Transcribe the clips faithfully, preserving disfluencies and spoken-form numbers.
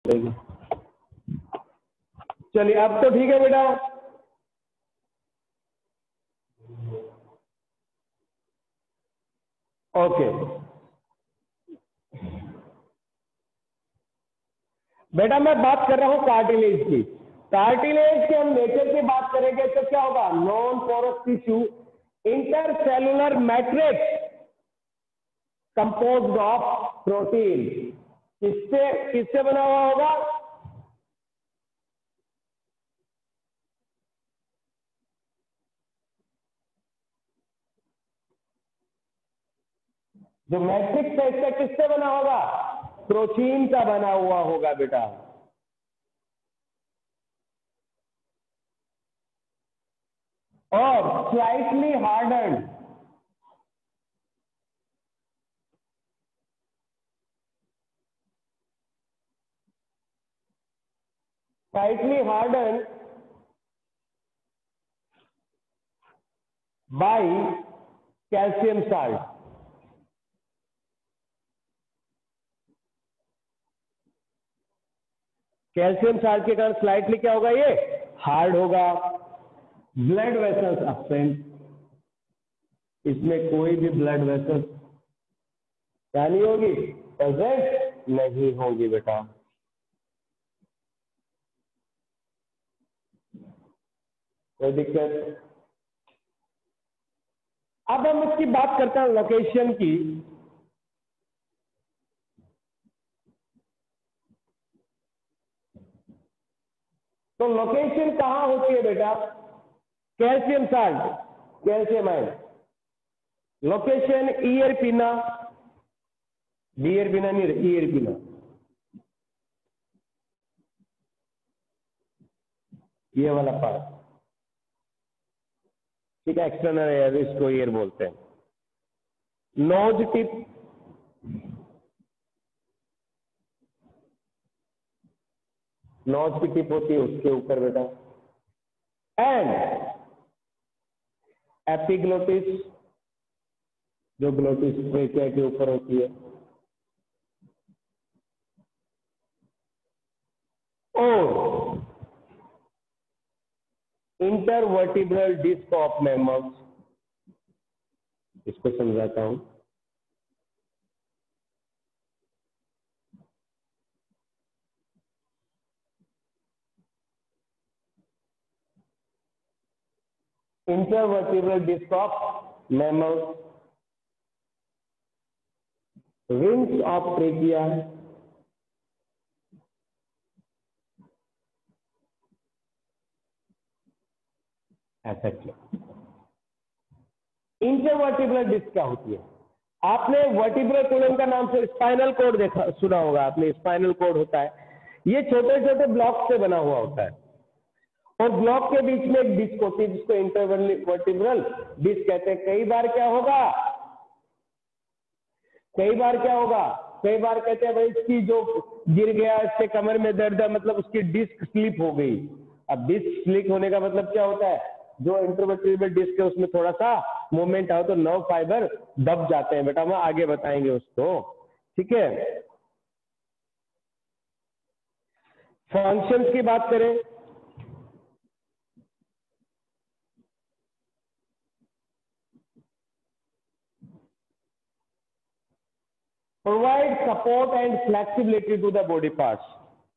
चलिए अब तो ठीक है बेटा। ओके बेटा, मैं बात कर रहा हूं कार्टिलेज की। कार्टिलेज के हम नेचर की बात करेंगे तो क्या होगा? Non porous tissue, intercellular matrix composed of protein. किससे किससे बना हुआ होगा? जो मैट्रिक्स है इसका किससे बना होगा? प्रोटीन का बना हुआ होगा बेटा। और slightly harden, slightly harden by calcium salt. Calcium salt के कारण स्लाइटली क्या होगा? ये हार्ड होगा। ब्लड वेसल्स अब्सेंट, इसमें कोई भी ब्लड वेसल्स क्या नहीं होगी? प्रेजेंट नहीं होगी बेटा। कोई दिक्कत? अब हम इसकी बात करते हैं लोकेशन की। तो लोकेशन कहां होती है बेटा? Calcium salt, calcium ion location ear pinna, beer पिना नहीं, ईयर पिना। ये वाला पार्ट ठीक है, एक्सटर्नल एयर, इसको ईयर बोलते हैं। नोज टिप, नोज की टिप होती है उसके ऊपर बेटा। एंड एपिग्लोटिस, जो ग्लोटिस ट्रेकिया के ऊपर होती है। और इंटरवर्टिब्रल डिस्क ऑफ मैमल्स, इसको समझाता हूं। Intervertebral disc of mammals, rings of trachea, ऐसा क्या? इंटरवर्टिब्रल डिस्क क्या होती है? आपने वर्टिब्रल कॉलम का नाम से स्पाइनल कोड देखा सुना होगा आपने। स्पाइनल कोड होता है, ये छोटे छोटे ब्लॉक से बना हुआ होता है और ब्लॉक के बीच में एक डिस्क होती है जिसको इंटरवर्टिब्रल डिस्क कहते हैं। कई बार क्या होगा कई बार क्या होगा कई बार कहते हैं भाई इसकी जो गिर गया, इससे कमर में दर्द है, मतलब उसकी डिस्क स्लिप हो गई। अब डिस्क स्लिप होने का मतलब क्या होता है? जो इंटरवर्टिब्रल डिस्क है उसमें थोड़ा सा मूवमेंट आओ तो नर्व फाइबर दब जाते हैं बेटा। हम आगे बताएंगे उसको, ठीक है। फंक्शंस की बात करें, provide support and flexibility to the body parts.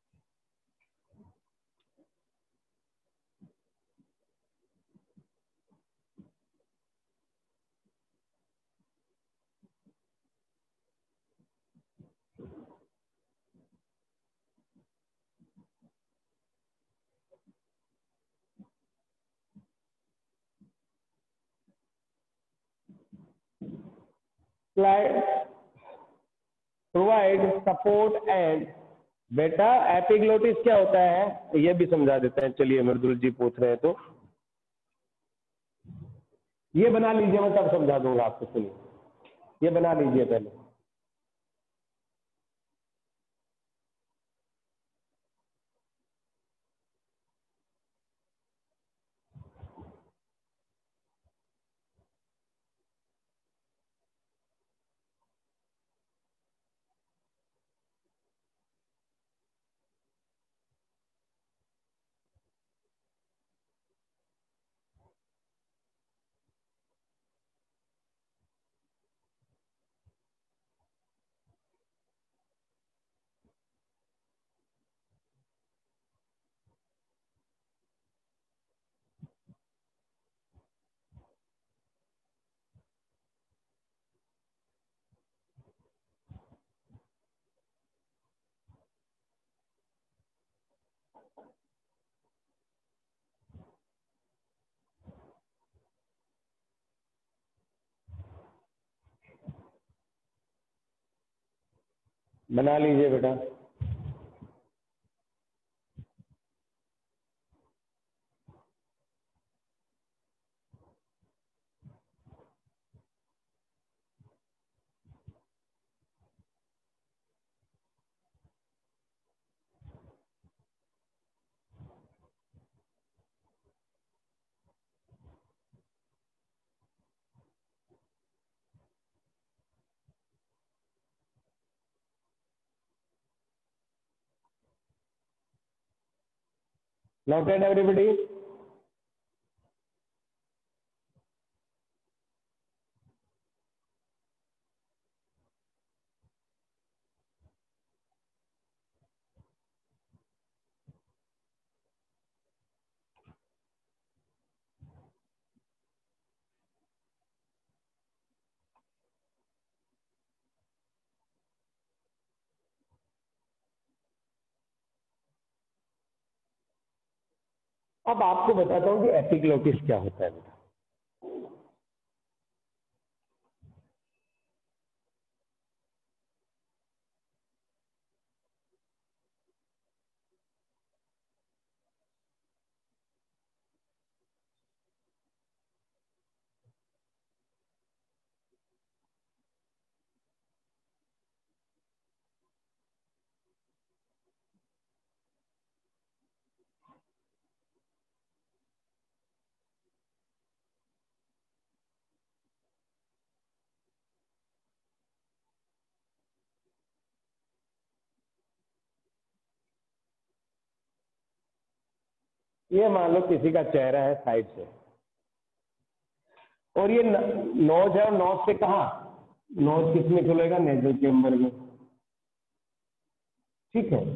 Provide support and, बेटा एपिग्लोटिस क्या होता है ये भी समझा देते हैं। चलिए मृदुल जी पूछ रहे हैं तो ये बना लीजिए, मैं तब समझा दूंगा आपको। सुनिए, ये बना लीजिए पहले। बना लीजिए बेटा। Noted everybody? अब आपको बताता हूं कि एपिग्लोटिस क्या होता है बेटा। ये मान लो किसी का चेहरा है साइड से, और ये नोज है, और नोज से कहा, नोज किस में खुलेगा? नेजल चेम्बर में, ठीक है।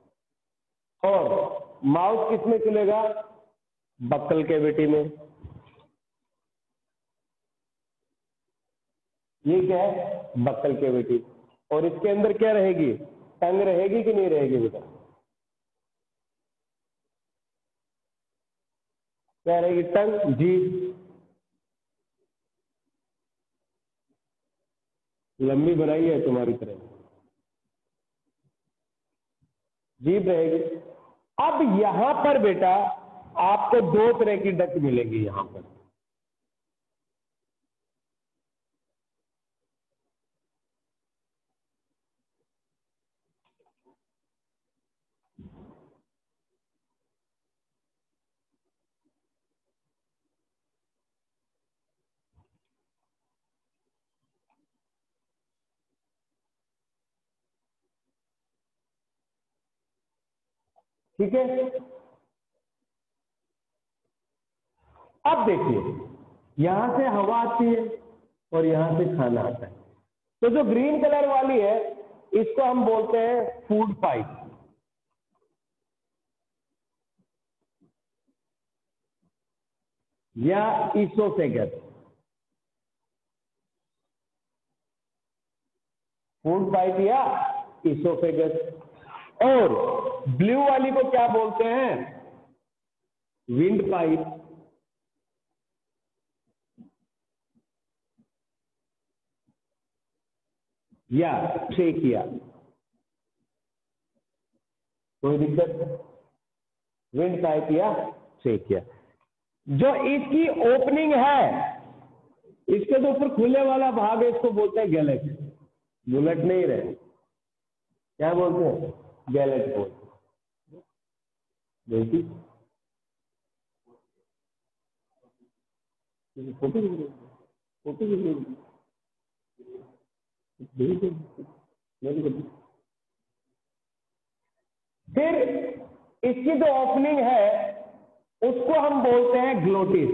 और माउथ किस में खुलेगा? बक्कल कैविटी में। ये क्या है? Buccal cavity. और इसके अंदर क्या रहेगी? टंग रहेगी कि नहीं रहेगी बेटा? क्या रहेगी? टंग, जीभ। लंबी बनाई है तुम्हारी तरह, जीभ रहेगी। अब यहां पर बेटा आपको दो तरह की डक मिलेगी यहां पर। ठीक है। अब देखिए, यहां से हवा आती है और यहां से खाना आता है। तो जो ग्रीन कलर वाली है इसको हम बोलते हैं फूड पाइप, या इसोफेगस। फूड पाइप या इसोफेगस। और ब्लू वाली को क्या बोलते हैं? Windpipe. या ट्रेकिया। कोई दिक्कत? विंड पाइप या ट्रेकिया। जो इसकी ओपनिंग है, इसके तो ऊपर खुले वाला भाग है, इसको बोलते हैं गैलेट। बुलेट नहीं रहे, क्या बोलते हैं? गैलेट बोलते हैं। देखिए फोटो फोटो फिर इसकी जो ओपनिंग है उसको हम बोलते हैं ग्लोटिस।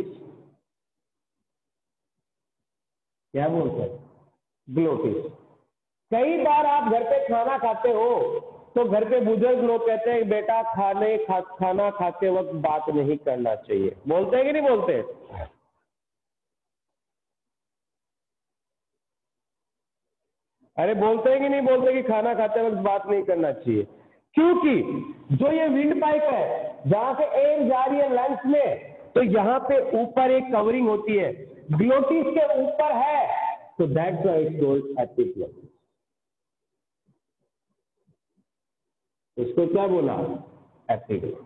क्या बोलते हैं? ग्लोटिस। कई बार आप घर पे खाना खाते हो तो घर पे बुजुर्ग लोग कहते हैं बेटा खाने खा, खाना खाते वक्त बात नहीं करना चाहिए। बोलते हैं कि नहीं बोलते? अरे बोलते हैं कि नहीं बोलते कि खाना खाते वक्त बात नहीं करना चाहिए? क्योंकि जो ये विंड पाइप है जहां से एयर जा रही है लंग्स में, तो यहां पे ऊपर एक कवरिंग होती है, ग्लोटिस के ऊपर है, तो that's why it's called epiglottis. इसको क्या बोला? एपिग्लोटिस।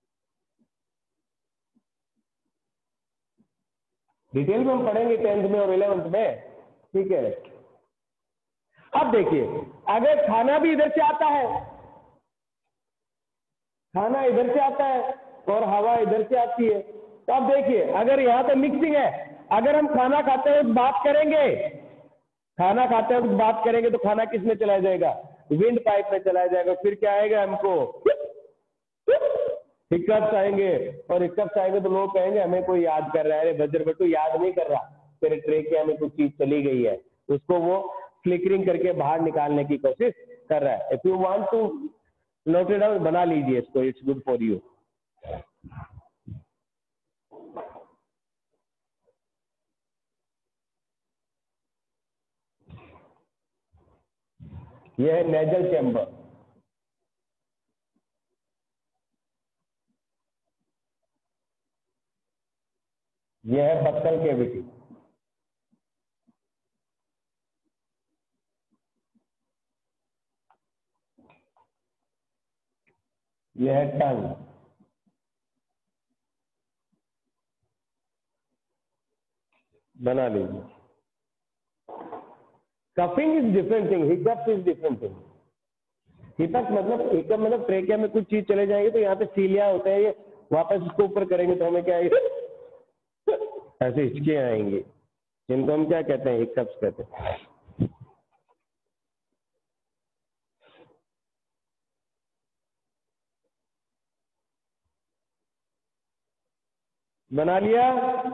डिटेल में हम पढ़ेंगे टेंथ में और इलेवेंथ में, ठीक है। अब देखिए, अगर खाना भी इधर से आता है, खाना इधर से आता है और हवा इधर से आती है, तो अब देखिए अगर यहाँ पे मिक्सिंग है, अगर हम खाना खाते हुए बात करेंगे, खाना खाते हुए बात करेंगे तो खाना किस में चला जाएगा? विंड पाइप में चला जाएगा। फिर क्या आएगा? हमको हिकअप्स आएंगे, और हिकअप्स आएंगे तो लोग कहेंगे हमें कोई याद कर रहा है। अरे बजर बटू याद नहीं कर रहा, तेरे ट्रेकिया में कुछ चीज चली गई है, उसको वो फ्लिकरिंग करके बाहर निकालने की कोशिश कर रहा है। If you want to note it down, बना लीजिए इसको, इट्स गुड फॉर यू। यह है नेजल चैम्बर। यह है बक्कल कैविटी। यह है टंग। बना लीजिए। Coughing is different thing, hiccups is different thing. Hiccup मतलब हिकअप मतलब ट्रेकिया में कुछ चीज चले जाएंगे तो यहाँ पे सीलिया होता है, ये वापस उसको ऊपर करेंगे तो हमें क्या है, ऐसे हिचके आएंगे, जिनको हम क्या कहते हैं? हिकअप्स कहते हैं। बना लिया?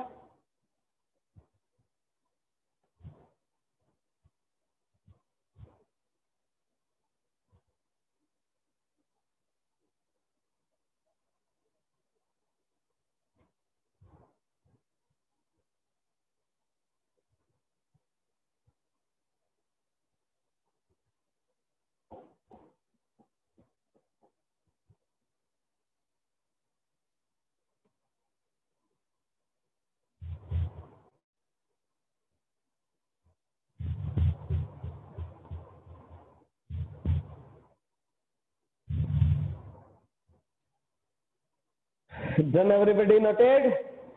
Done everybody noted?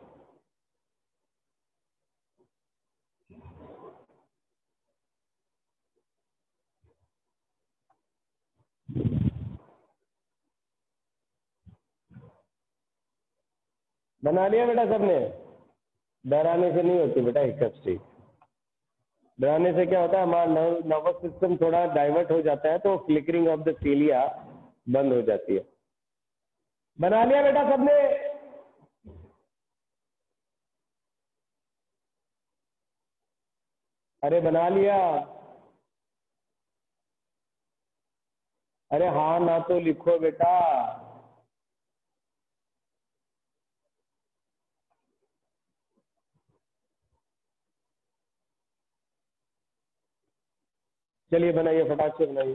बना लिया बेटा सबने? डराने से नहीं होती बेटा हिकअप्स, ठीक। डराने से क्या होता है, हमारा नर्वस सिस्टम थोड़ा डाइवर्ट हो जाता है, तो फ्लिकरिंग ऑफ द सीलिया बंद हो जाती है। बना लिया बेटा सबने? अरे बना लिया? अरे हाँ ना तो लिखो बेटा। चलिए बनाइए, फटाक से बनाइए।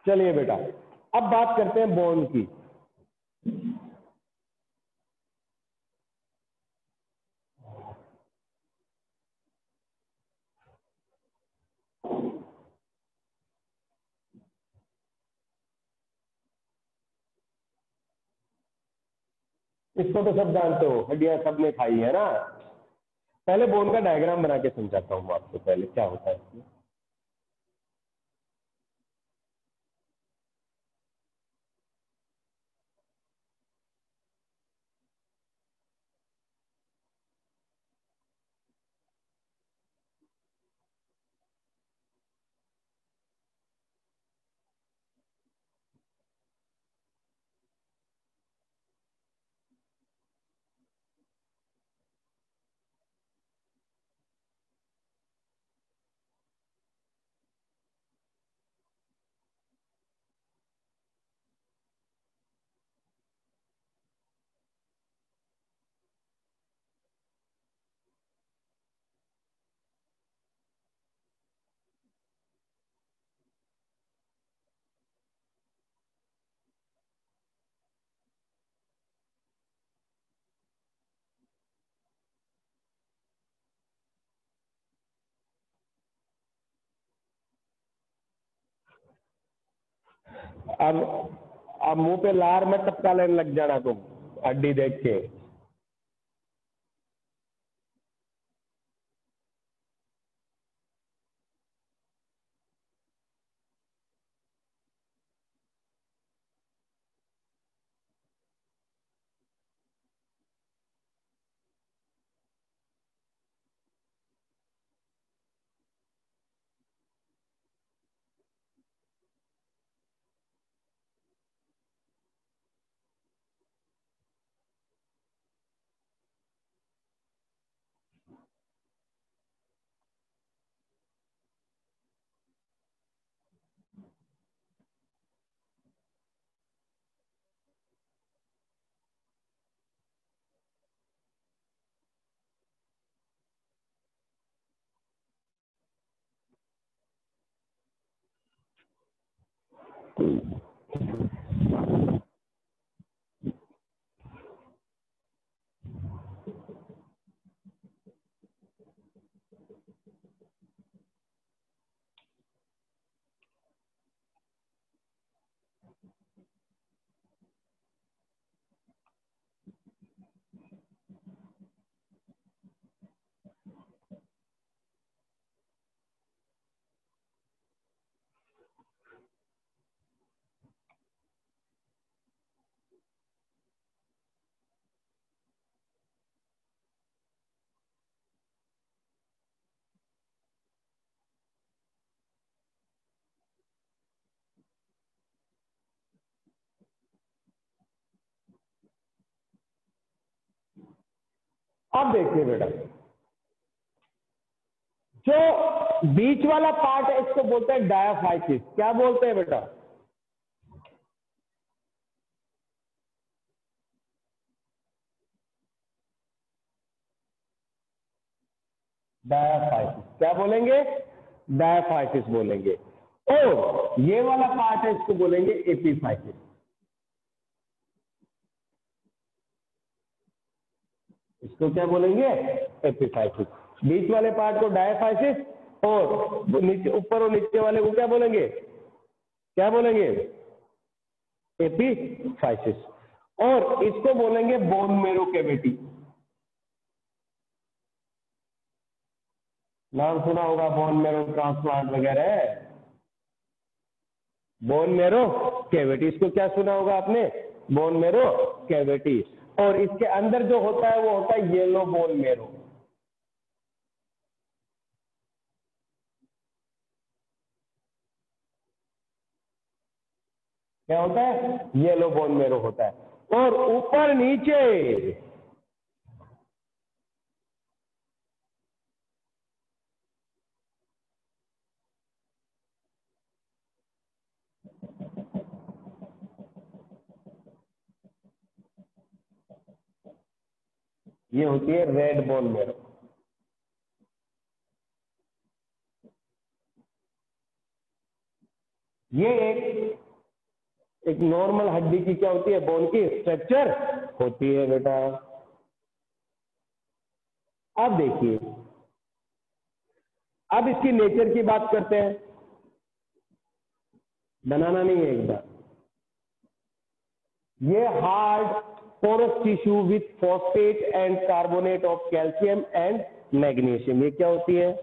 चलिए बेटा, अब बात करते हैं बोन की। इसको तो सब जानते हो, हड्डियां सबने खाई है ना। पहले बोन का डायग्राम बना के समझाता हूँ आपको पहले क्या होता है इसमें। अब अब मुंह पे लार मत टपका लेने लग जाना तुम हड्डी देख के। अब देखिए बेटा, जो बीच वाला पार्ट है इसको बोलते हैं डायाफाइसिस। क्या बोलते हैं बेटा? डायाफाइसिस। क्या बोलेंगे? डायाफाइसिस बोलेंगे। और ये वाला पार्ट है इसको बोलेंगे एपीफाइसिस। इसको क्या बोलेंगे? एपीफाइसिस। बीच वाले पार्ट को डायाफाइसिस और नीचे ऊपर और नीचे वाले को क्या बोलेंगे? क्या बोलेंगे? एपीफाइसिस। और इसको बोलेंगे बोन मेरो कैविटी। नाम सुना होगा बोन मेरो ट्रांसप्लांट वगैरह। बोन मेरो कैविटी, इसको क्या सुना होगा आपने? Bone marrow cavity. और इसके अंदर जो होता है वो होता है येलो बोन मेरो। क्या होता है? येलो बोन मेरो होता है। और ऊपर नीचे ये होती है रेड बोन मेरो। ये एक एक नॉर्मल हड्डी की क्या होती है, बोन की स्ट्रक्चर होती है बेटा। अब देखिए, अब इसकी नेचर की बात करते हैं। बनाना नहीं है एकदम। ये hard porous tissue with phosphate and carbonate of calcium and magnesium. ये क्या होती है?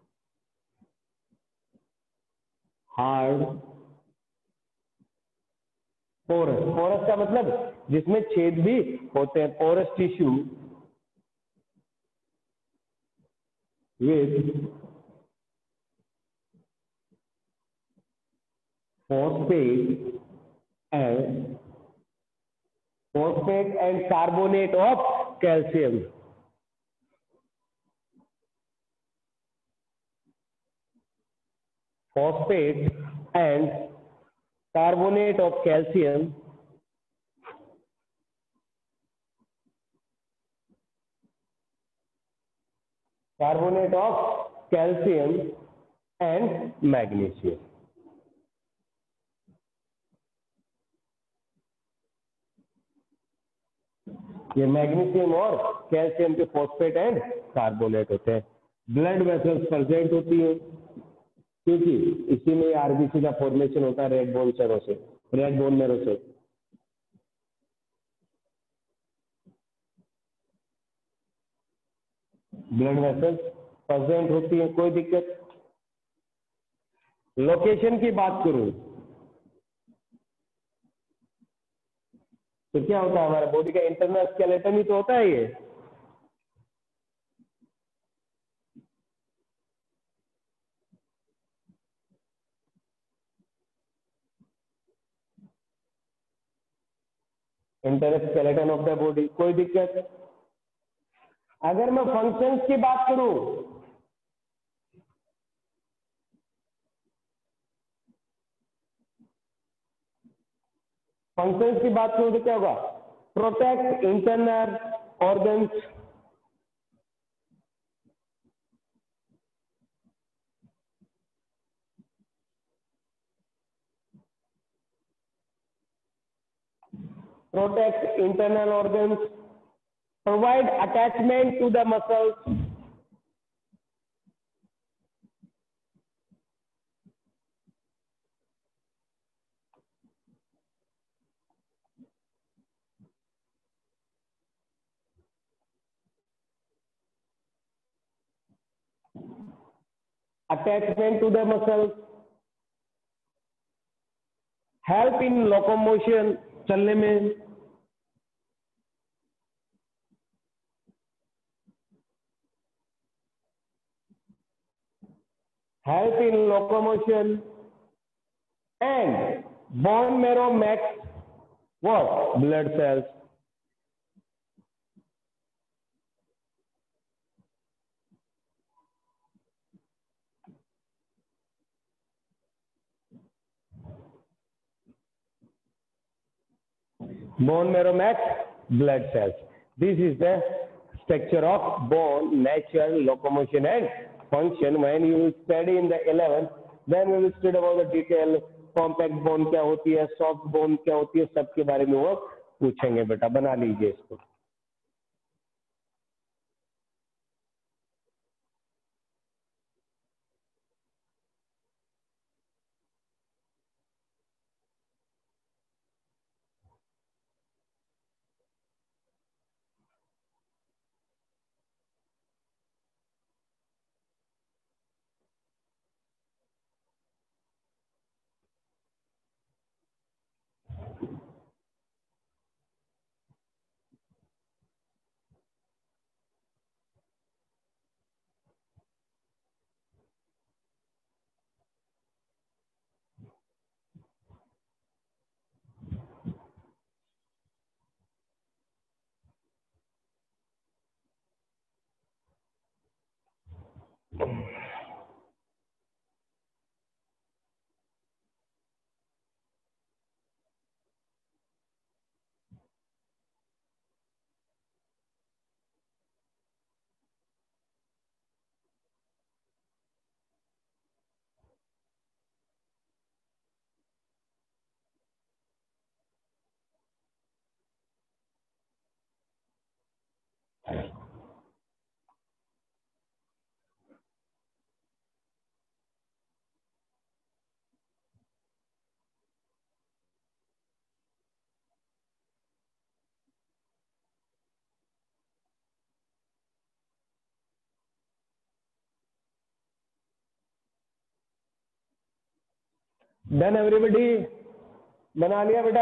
Hard porous. पोरस का मतलब जिसमें छेद भी होते हैं। Porous tissue with phosphate and phosphate and carbonate of calcium. Phosphate and carbonate of calcium carbonate of calcium and magnesium. ये मैग्नीशियम और कैल्शियम के फॉस्फेट एंड कार्बोनेट होते हैं। ब्लड वेसल्स प्रेजेंट होती है, क्योंकि इसी में आरबीसी का फॉर्मेशन होता है रेड बोन सेरों से, रेड बोन मेरो से। ब्लड वेसल्स प्रेजेंट होती है, कोई दिक्कत। लोकेशन की बात करूं तो क्या होता है, हमारे बॉडी का इंटरनल स्केलेटन ही तो होता है ये। Internal skeleton of the body, कोई दिक्कत। अगर मैं फंक्शंस की बात करूं, फंक्शंस की बात करूं तो क्या होगा? Protect internal organs, protect internal organs, provide attachment to the muscles, attachment to the muscles, help in locomotion, चलने में, help in locomotion, and bone marrow makes what? Blood cells. Bone marrow makes blood cells. This is the structure of bone, nature, locomotion and function. When you will study in the eleventh, then we will study about the detail, compact bone क्या होती है, soft bone क्या होती है, सब के बारे में वो पूछेंगे बेटा। बना लीजिए इसको। डन एवरीबॉडी, बना लिया बेटा?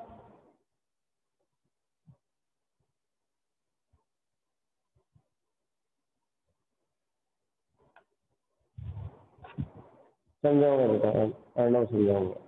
समझाऊंगा बेटा, अर्णव समझाऊंगा।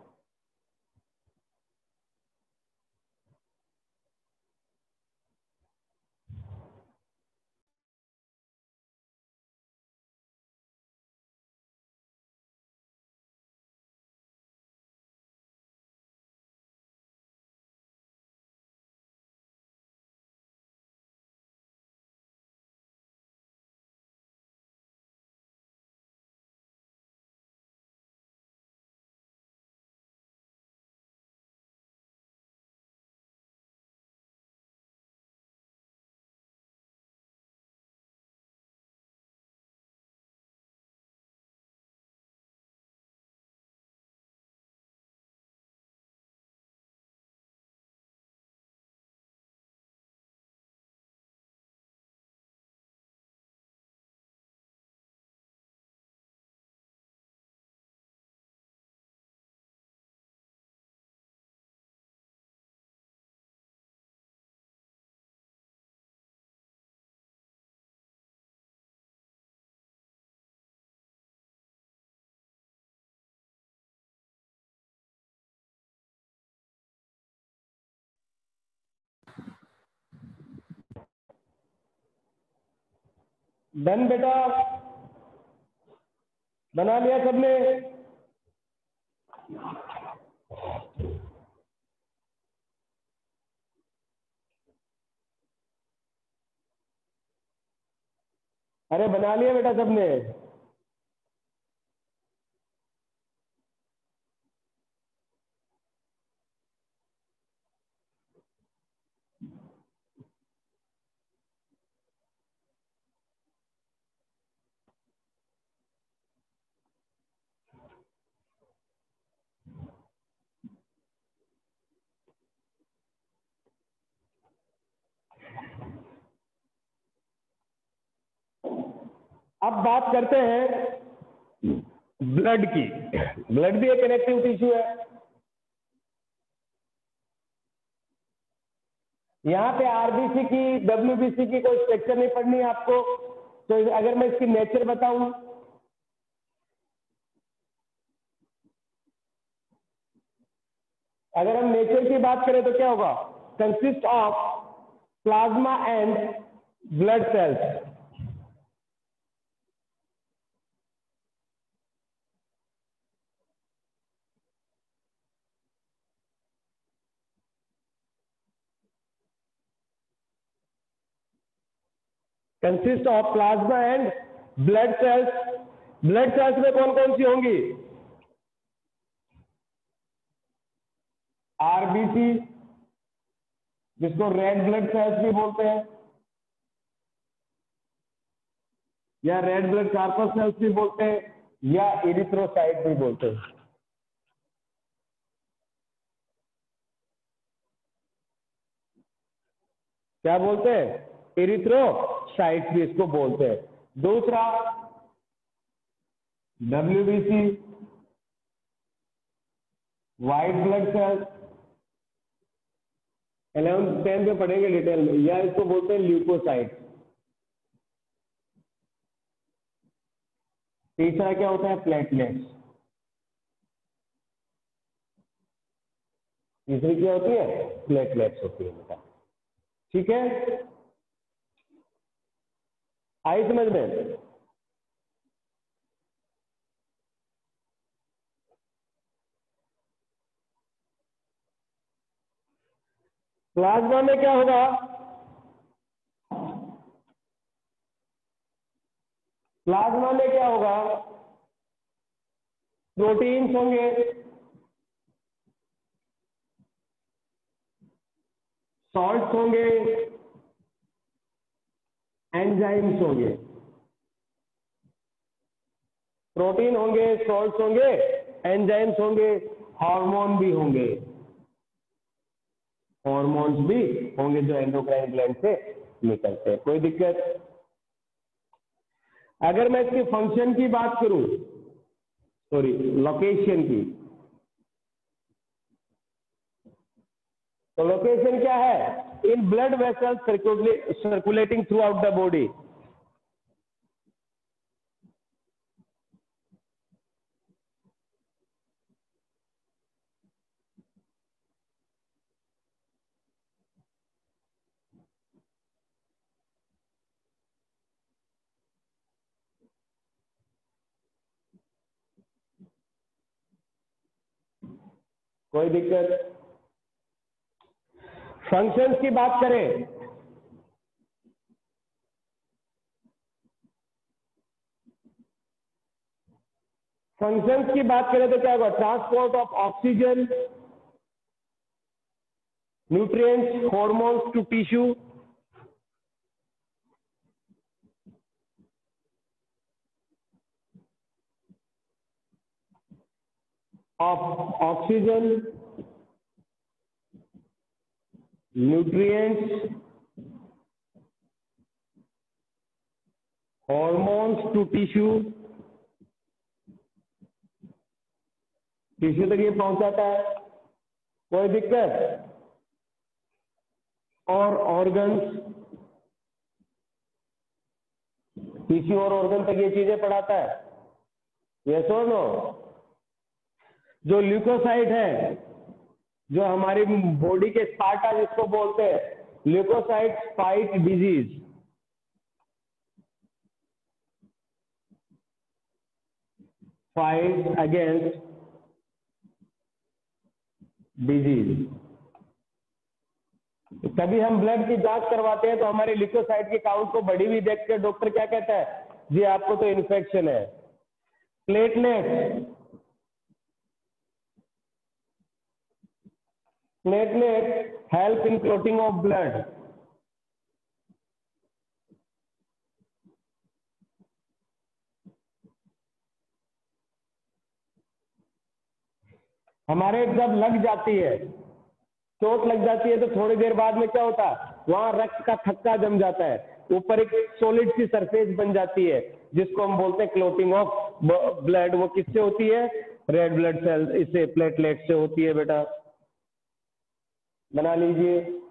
डन बेटा, बना लिया सबने? अरे बना लिया बेटा सबने? अब बात करते हैं ब्लड की। ब्लड भी एक कनेक्टिव टिश्यू है। यहाँ पे आरबीसी की, डब्ल्यूबीसी की कोई स्ट्रक्चर नहीं पढ़नी है आपको। तो अगर मैं इसकी नेचर बताऊं, अगर हम नेचर की बात करें तो क्या होगा? Consist of plasma and blood cells. Consist of plasma and blood cells. Blood cells में कौन कौन सी होंगी? आरबीसी, जिसको रेड ब्लड सेल्स भी बोलते हैं, या रेड ब्लड कार्पस सेल्स भी बोलते हैं, या इरिथ्रोसाइट भी बोलते हैं। क्या बोलते हैं? इरिथ्रोसाइट भी इसको बोलते हैं। दूसरा WBC, white blood cells, eleventh tenth में पढ़ेंगे डिटेल में, या इसको बोलते हैं ल्यूकोसाइट। तीसरा क्या होता है? प्लेटलेट्स। तीसरी क्या होती है? प्लेटलेट्स होती है बेटा। ठीक है, आई समझ में? प्लाज्मा में क्या होगा? प्लाज्मा में क्या होगा? प्रोटीन्स होंगे, सॉल्ट्स होंगे, एंजाइम्स होंगे, प्रोटीन होंगे, सॉल्ट्स होंगे, एंजाइम्स होंगे, हार्मोन भी होंगे, हार्मोन्स भी होंगे जो एंडोक्राइन ग्लैंड से निकलते हैं। कोई दिक्कत? अगर मैं इसके फंक्शन की बात करूं, सॉरी लोकेशन की, तो लोकेशन क्या है? In blood vessels circulating throughout the body. कोई दिक्कत? फंक्शंस की बात करें, फंक्शंस की बात करें तो क्या होगा? Transport of oxygen, nutrients, hormones to tissue, of oxygen, nutrients, hormones to tissue, tissue तक ये पहुंचाता है। कोई दिक्कत? और ऑर्गन्स, टिश्यू और ऑर्गन तक ये चीजें पढ़ाता है। यस और नो? जो ल्यूकोसाइट है, जो हमारी बॉडी के स्पार्टा जिसको बोलते हैं, leukocyte fight disease, fight against disease. कभी हम ब्लड की जांच करवाते हैं तो हमारे ल्यूकोसाइट के काउंट को बढ़ी हुई देख के डॉक्टर क्या कहता है? जी आपको तो इन्फेक्शन है। Platelet, platelet help in clotting of blood. हमारे जब लग जाती है, चोट लग जाती है, तो थोड़ी देर बाद में क्या होता है? वहां रक्त का थक्का जम जाता है, ऊपर एक सॉलिड सी सरफेस बन जाती है जिसको हम बोलते हैं क्लोटिंग ऑफ ब्लड। वो किससे होती है? रेड ब्लड सेल, इससे प्लेटलेट से होती है बेटा, बना लीजिए।